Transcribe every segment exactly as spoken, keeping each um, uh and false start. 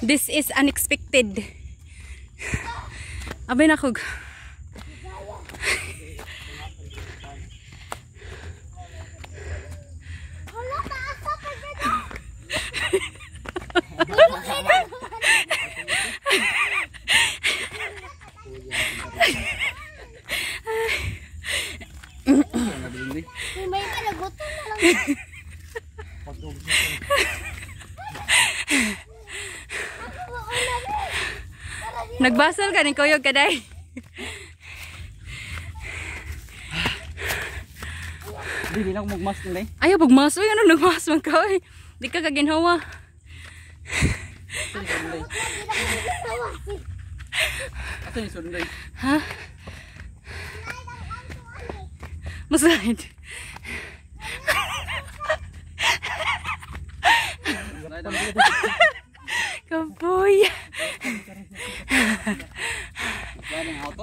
This is unexpected. Abay na kog. May kalagutan na lang. Nagbasal ka ng kuyog kaday. Di lang magmas nilay. Ayaw pagmas. Uy, ano nagmas man ka? Uy. Di ka kaginhawa. Asa ni sunday? Ha? Maslide. Kaboy. Galing auto.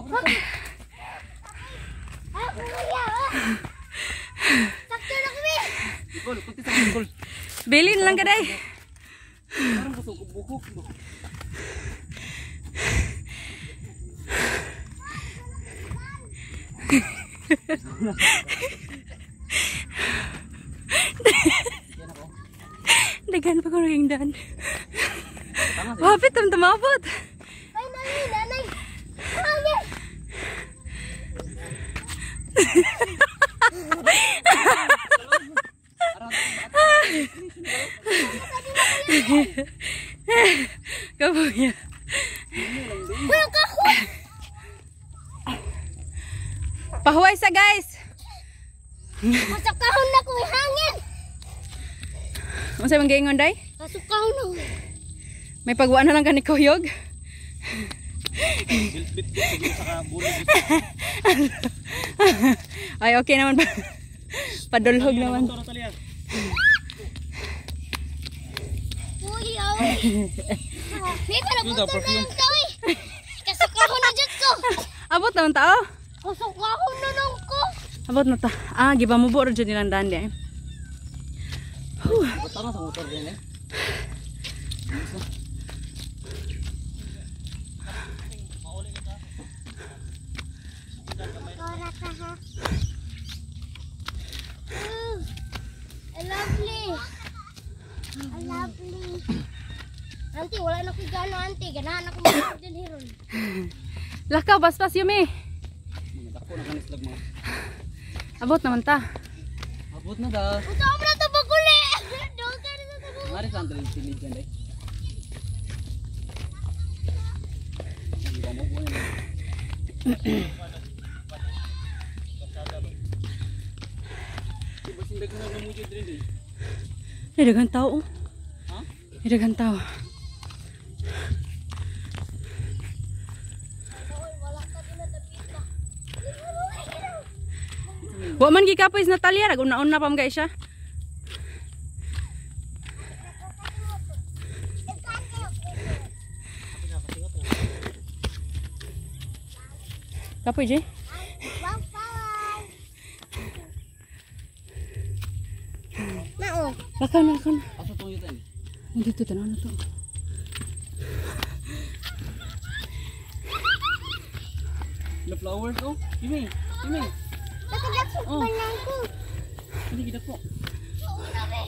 Sakto na kami. Ikol, kunti sa ikol. Bilin lang kaday. Parang busog bukok. Dagan pa ko naging daan. Wapit tam tamabot. Finally, nanay. Hangin. Kaboy. Walang kahoy. Pahuway sa guys. Masakahon na ko hangin. Unsa man gaingon day? Masakahon na. May pagwaan na lang ka ni kuyog. Bilbit ko sa bulo. Ay okay naman pa. Padulhog naman. Uy, ay. May kalagutan na lang daw eh. Kasakahon na dyan ko. Abot naman tao. Kasakahon na lang ko. Abot na ta. Ah, giba mo buro dyan nilang daan di. Tama sa motor din eh. I lovely. I lovely. Auntie, wala na ko gano, auntie. Ganahan ako mag din hiron. Lakaw baspas yumi. Dako na kanis lag mo. Abot naman ta. Abot na da. Ito ako na ito paguli. Doon ka na sa tago. Mari sa andal silid dyan day. Hindi mo buhay na. Basin dagan na mujud din day. May daghang tao. Ha? May daghang tao. Wa man gikapoy sa Natalia, nag-una-una pa mga siya. Kapoy Jay. Nao. Lakaw na, lakaw na. Asa tong yutan? Dito, tanaw na to. The flowers oh. Kimi, Kimi. Nakagat sa Oh. panang ko. Hindi kita po. Oo na be.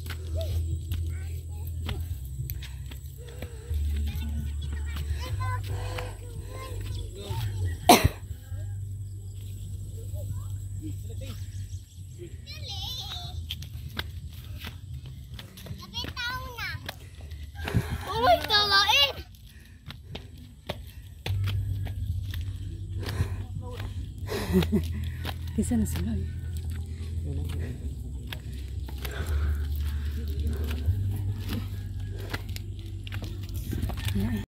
Uy, kalain! Kisa na sila eh.